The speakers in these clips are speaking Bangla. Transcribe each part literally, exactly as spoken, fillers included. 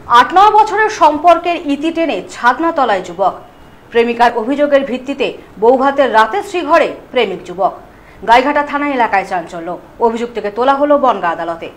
আট নয় বছরের সম্পর্কের ইতি টেনে ছাদনাতলায় যুবক। প্রেমিকার অভিযোগের ভিত্তিতে বৌভাতের রাতে শ্রীঘরে প্রেমিক যুবক। গাইঘাটা থানা এলাকায় চাঞ্চল্য, অভিযুক্তকে তোলা হলো বনগাঁ আদালতে।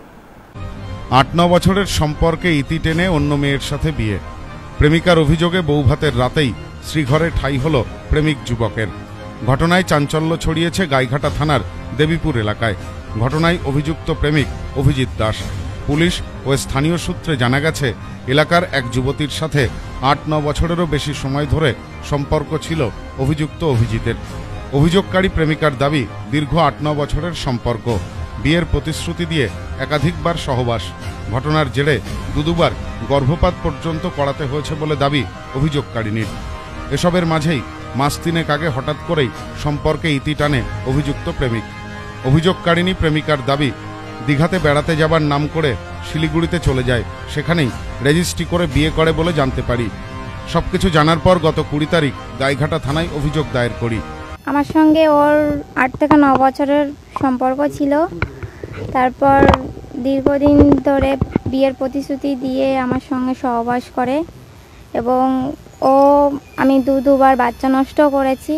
আট ন বছরের সম্পর্কে ইতি টেনে অন্য মেয়ের সাথে বিয়ে। প্রেমিকার অভিযোগে বৌভাতের রাতেই শ্রীঘরে ঠাঁই হল প্রেমিক যুবকের। ঘটনায় চাঞ্চল্য ছড়িয়েছে গাইঘাটা থানার দেবীপুর এলাকায়। ঘটনায় অভিযুক্ত প্রেমিক অভিজিৎ দাস। পুলিশ ও স্থানীয় সূত্রে জানা গেছে, এলাকার এক যুবতীর সাথে আট ন বছরেরও বেশি সময় ধরে সম্পর্ক ছিল অভিযুক্ত অভিজিতের। অভিযোগকারী প্রেমিকার দাবি, দীর্ঘ আট ন বছরের সম্পর্ক, বিয়ের প্রতিশ্রুতি দিয়ে একাধিকবার সহবাস। ঘটনার জেরে দুদুবার গর্ভপাত পর্যন্ত করাতে হয়েছে বলে দাবি অভিযোগকারিনীর। এসবের মাঝেই মাস তিনেক আগে হঠাৎ করেই সম্পর্কে ইতি টানে অভিযুক্ত প্রেমিক। অভিযোগকারিনী প্রেমিকার দাবি, দীঘাতে বেড়াতে যাবার নাম করে শিলিগুড়িতে চলে যায়, সেখানেই রেজিস্ট্রি করে বিয়ে করে বলে জানতে পারি। সবকিছু জানার পর গত কুড়ি তারিখ গাইঘাটা থানায় অভিযোগ দায়ের করি। আমার সঙ্গে ওর আট থেকে ন বছরের সম্পর্ক ছিল। তারপর দীর্ঘদিন ধরে বিয়ের প্রতিশ্রুতি দিয়ে আমার সঙ্গে সহবাস করে এবং ও আমি দু দুবার বাচ্চা নষ্ট করেছি।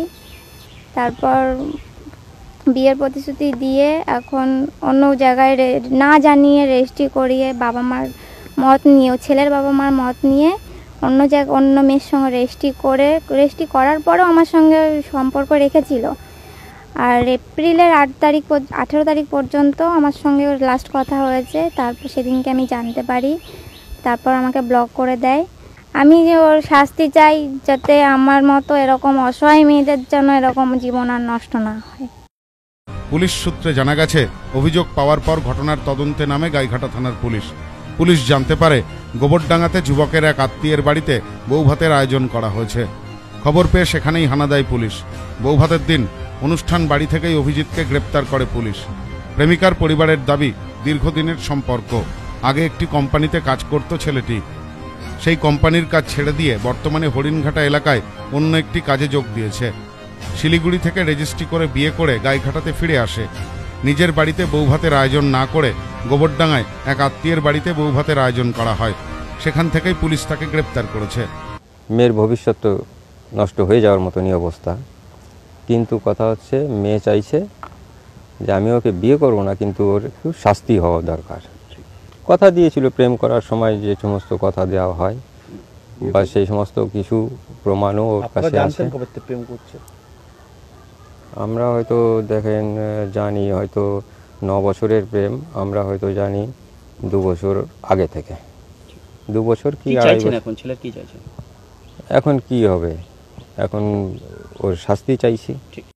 তারপর বিয়ের প্রতিশ্রুতি দিয়ে এখন অন্য জায়গায় না জানিয়ে রেজিস্ট্রি করিয়ে বাবা মার মত নিয়ে, ছেলের বাবা মার মত নিয়ে অন্য জায়গায় অন্য মেয়ের সঙ্গে রেজিস্ট্রি করে রেজিস্ট্রি করার পরেও আমার সঙ্গে সম্পর্ক রেখেছিল। আর এপ্রিলের আট তারিখ আঠেরো তারিখ পর্যন্ত আমার সঙ্গে লাস্ট কথা হয়েছে। তারপর সেদিনকে আমি জানতে পারি, তারপর আমাকে ব্লক করে দেয়। আমি যে ওর শাস্তি চাই, যাতে আমার মতো এরকম অসহায় মেয়েদের জন্য এরকম জীবন আর নষ্ট না হয়। পুলিশ সূত্রে জানা গেছে, অভিযোগ পাওয়ার পর ঘটনার তদন্তে নামে গাইঘাটা থানার পুলিশ। পুলিশ জানতে পারে, গোবরডাঙ্গাতে যুবকের এক আত্মীয়ের বাড়িতে বৌভাতের আয়োজন করা হয়েছে। খবর পেয়ে সেখানেই হানা দেয় পুলিশ। বৌভাতের দিন অনুষ্ঠান বাড়ি থেকেই অভিজিৎকে গ্রেপ্তার করে পুলিশ। প্রেমিকার পরিবারের দাবি, দীর্ঘদিনের সম্পর্ক। আগে একটি কোম্পানিতে কাজ করত ছেলেটি। সেই কোম্পানির কাজ ছেড়ে দিয়ে বর্তমানে হরিণঘাটা এলাকায় অন্য একটি কাজে যোগ দিয়েছে। শিলিগুড়ি থেকে রেজিস্ট্রি করে বিয়ে করে গাইঘাটাতে ফিরে আসে। নিজের বাড়িতে বৌভাতের আয়োজন না করে গোবরডাঙ্গায় এক আত্মীয়ের বাড়িতে বৌভাতের আয়োজন করা হয়। সেখান থেকেই পুলিশ তাকে গ্রেপ্তার করেছে। মেয়ের ভবিষ্যৎ তো নষ্ট হয়ে যাওয়ার মতনই অবস্থা, কিন্তু কথা হচ্ছে মেয়ে চাইছে যে আমি ওকে বিয়ে করবো না, কিন্তু ওর একটু শাস্তি হওয়া দরকার। কথা দিয়েছিল প্রেম করার সময় যে সমস্ত কথা দেওয়া হয় বা সেই সমস্ত কিছু প্রমাণও ওর কাছে আছে। আমরা হয়তো দেখেন জানি হয়তো ন বছরের প্রেম, আমরা হয়তো জানি দু বছর আগে থেকে। দু বছর কি এখন ছেলের কি চাইছেন? এখন কি হবে, এখন ওর শাস্তি চাইছি।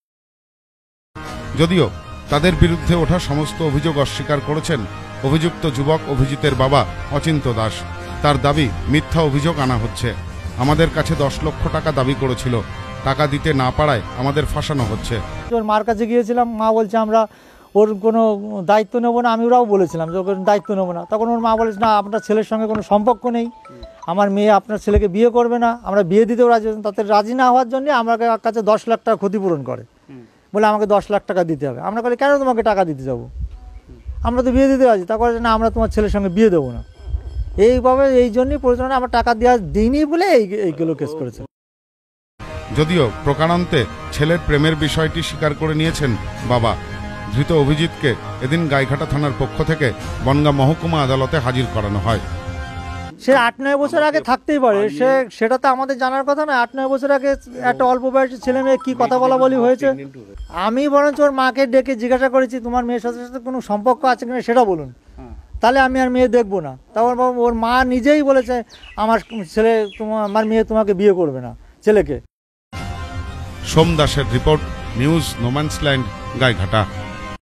যদিও তাদের বিরুদ্ধে ওঠা সমস্ত অভিযোগ অস্বীকার করেছেন অভিযুক্ত যুবক অভিজিতের বাবা অচিন্ত দাস। তার দাবি, মিথ্যা অভিযোগ আনা হচ্ছে। আমাদের কাছে দশ লক্ষ টাকা দাবি করেছিল, টাকা দিতে না পারায় আমাদের ফাঁসানো হচ্ছে। ওর মার কাছে গিয়েছিলাম, মা বলছে আমরা ওর কোনো দায়িত্ব নেবো না। আমি ওরাও বলেছিলাম যে ওর দায়িত্ব নেবো না। তখন ওর মা বলেছে, না আপনার ছেলের সঙ্গে কোনো সম্পর্ক নেই, আমার মেয়ে আপনার ছেলেকে বিয়ে করবে না, আমরা বিয়ে দিতেও রাজি। তাতে রাজি না হওয়ার জন্য আমাকে কাছে দশ লাখ টাকা ক্ষতিপূরণ করে, বলে আমাকে দশ লাখ টাকা দিতে হবে। আমরা বলি কেন তোমাকে টাকা দিতে যাবো, আমরা তো বিয়ে দিতে রাজি। তারপরে না আমরা তোমার ছেলের সঙ্গে বিয়ে দেবো না। এইভাবে এই জন্যই প্রয়োজনে আমরা টাকা দেওয়া দিইনি বলে এইগুলো কেস করেছে। যদিও প্রকারান্তে ছেলের প্রেমের বিষয়টি স্বীকার করে নিয়েছেন বাবা। ধৃত অভিজিৎকে এদিন গাইঘাটা থানার পক্ষ থেকে বনগাঁ মহকুমা আদালতে হাজির করানো হয়। সে আট নয় বছর আগে থাকতেই পারে, সে সেটা তো আমাদের জানার কথা না। আট নয় বছর আগে একটা অল্প বয়সী ছেলে মেয়ে কি কথা বলা বলি হয়েছে। আমি বরঞ্চ ওর মাকে ডেকে জিজ্ঞাসা করেছি, তোমার মেয়ের সাথে সাথে কোনো সম্পর্ক আছে কিনা সেটা বলুন, তাহলে আমি আর মেয়ে দেখবো না। তারপর ওর মা নিজেই বলেছে, আমার ছেলে তোমার আমার মেয়ে তোমাকে বিয়ে করবে না, ছেলেকে। সোম দাসের রিপোর্ট, নিউজ নোম্যান্সল্যান্ড, গাইঘাটা।